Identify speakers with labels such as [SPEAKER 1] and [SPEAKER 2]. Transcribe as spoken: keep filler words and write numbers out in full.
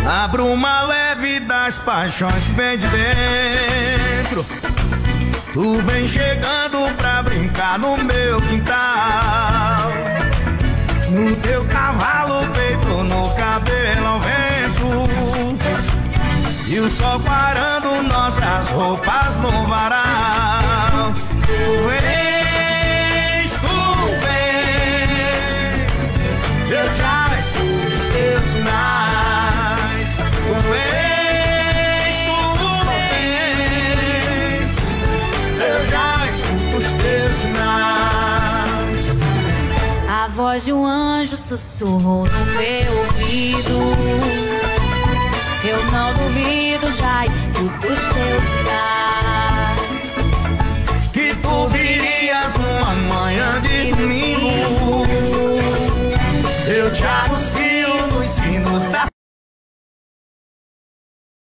[SPEAKER 1] A bruma leve das paixões vem de dentro. Tu vem chegando pra brincar no meu quintal. No teu cavalo peito, no cabelo ao vento. E o sol parando nossas roupas no varal. Tu vens, tu vens, eu já escuto os teus sinais. Tu vens, tu vens, eu já escuto os teus sinais.
[SPEAKER 2] A voz de um anjo sussurrou no meu ouvido.